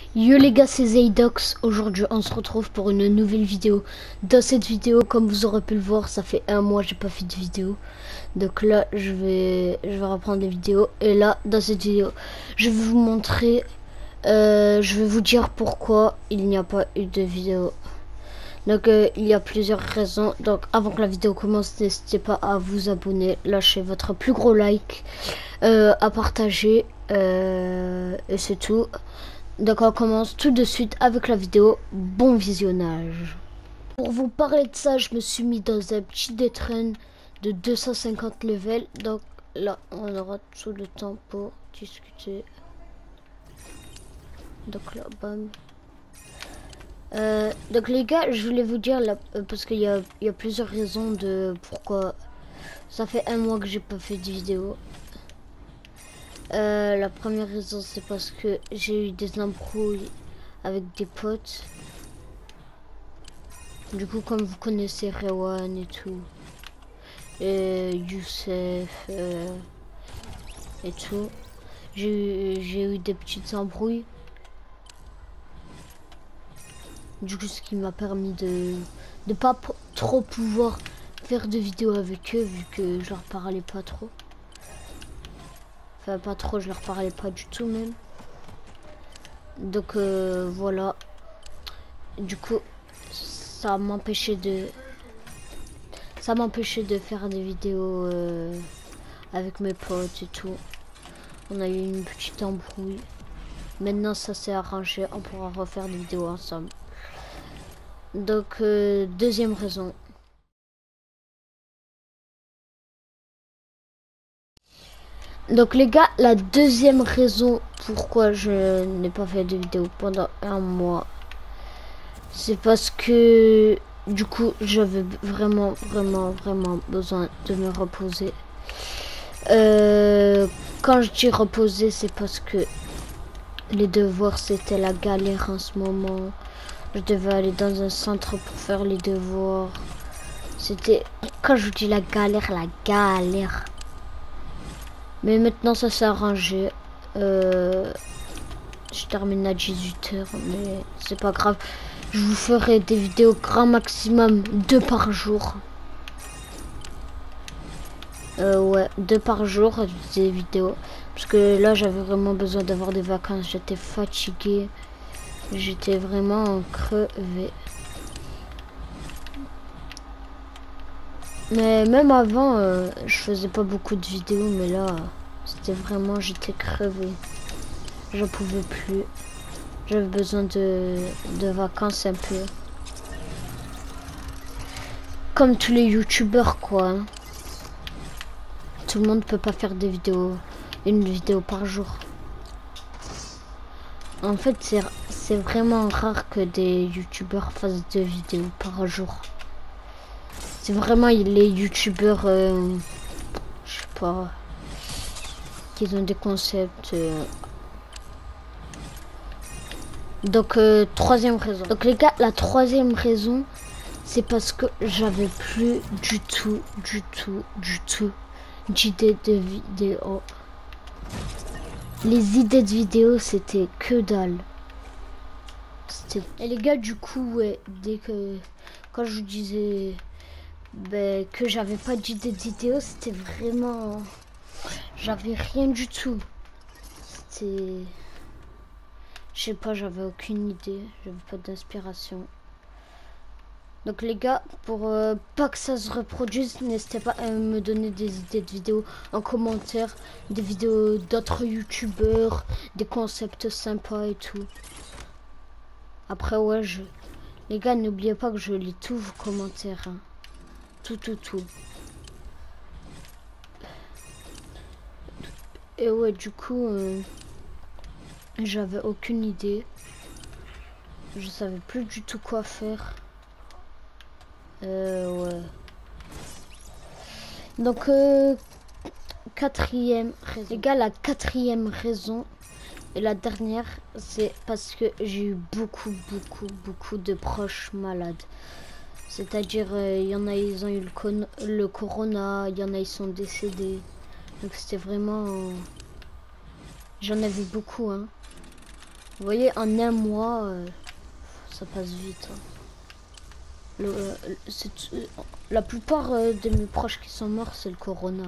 Yo les gars, c'est Zaydox. Aujourd'hui on se retrouve pour une nouvelle vidéo. Dans cette vidéo, comme vous aurez pu le voir, ça fait un mois j'ai pas fait de vidéo. Donc là je vais reprendre les vidéos. Et là dans cette vidéo je vais vous montrer, je vais vous dire pourquoi il n'y a pas eu de vidéo. Donc il y a plusieurs raisons. Donc avant que la vidéo commence, n'hésitez pas à vous abonner, lâcher votre plus gros like, à partager, et c'est tout. Donc on commence tout de suite avec la vidéo. Bon visionnage. Pour vous parler de ça, je me suis mis dans un petit death-run de 250 levels. Donc là on aura tout le temps pour discuter. Donc là bam. Donc les gars, je voulais vous dire là, parce qu'il y a plusieurs raisons de pourquoi ça fait un mois que j'ai pas fait de vidéo. La première raison, c'est parce que j'ai eu des embrouilles avec des potes. Du coup, comme vous connaissez Rewan et tout, et Youssef et tout, j'ai eu des petites embrouilles. Du coup, ce qui m'a permis de pas trop pouvoir faire de vidéos avec eux, vu que je leur parlais pas trop. Enfin, pas trop, je leur parlais pas du tout même. Donc voilà. Du coup, ça m'empêchait de faire des vidéos avec mes potes et tout. On a eu une petite embrouille. Maintenant, ça s'est arrangé. On pourra refaire des vidéos ensemble. Donc, deuxième raison. Donc les gars, la deuxième raison pourquoi je n'ai pas fait de vidéo pendant un mois, c'est parce que du coup j'avais vraiment besoin de me reposer. Quand je dis reposer, c'est parce que les devoirs c'était la galère en ce moment. Je devais aller dans un centre pour faire les devoirs. C'était, quand je dis la galère. Mais maintenant ça s'est arrangé. Je termine à 18h, mais c'est pas grave. Je vous ferai des vidéos grand maximum 2 par jour. Ouais, 2 par jour des vidéos. Parce que là j'avais vraiment besoin d'avoir des vacances. J'étais fatiguée. J'étais vraiment crevée. Mais même avant, je faisais pas beaucoup de vidéos, mais là, c'était vraiment, j'étais crevée. J'en pouvais plus. J'avais besoin de vacances un peu. Comme tous les youtubeurs, quoi. Tout le monde peut pas faire des vidéos, une vidéo par jour. En fait, c'est vraiment rare que des youtubeurs fassent 2 vidéos par jour. C'est vraiment les youtubeurs, je sais pas, qui ont des concepts. Donc troisième raison. Donc les gars, la troisième raison, c'est parce que j'avais plus du tout d'idées de vidéos. Les idées de vidéos, c'était que dalle. Et les gars, du coup, ouais, quand je vous disais que j'avais pas d'idée de vidéo, c'était vraiment, j'avais rien du tout. C'était, je sais pas, j'avais aucune idée, j'avais pas d'inspiration. Donc les gars, pour pas que ça se reproduise, n'hésitez pas à me donner des idées de vidéos en commentaire, des vidéos d'autres youtubeurs, des concepts sympas et tout. Après ouais, les gars, n'oubliez pas que je lis tous vos commentaires, hein. Tout. Et ouais, du coup, j'avais aucune idée. Je savais plus du tout quoi faire. Ouais. Donc, quatrième raison. Les gars, la quatrième raison et la dernière, c'est parce que j'ai eu beaucoup de proches malades. C'est-à-dire, il y en a, ils ont eu le corona, il y en a, ils sont décédés. Donc, c'était vraiment... J'en ai vu beaucoup, hein. Vous voyez, en un mois, ça passe vite. Hein. La plupart de mes proches qui sont morts, c'est le corona.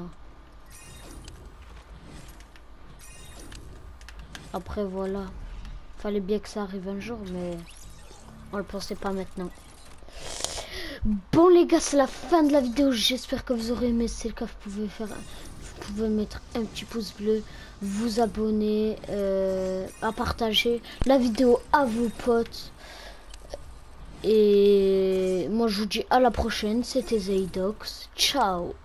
Après, voilà. Fallait bien que ça arrive un jour, mais on le pensait pas maintenant. Bon les gars, c'est la fin de la vidéo. J'espère que vous aurez aimé. Si c'est le cas, vous pouvez mettre un petit pouce bleu, vous abonner, à partager la vidéo à vos potes. Et moi je vous dis à la prochaine. C'était Zaidox. Ciao.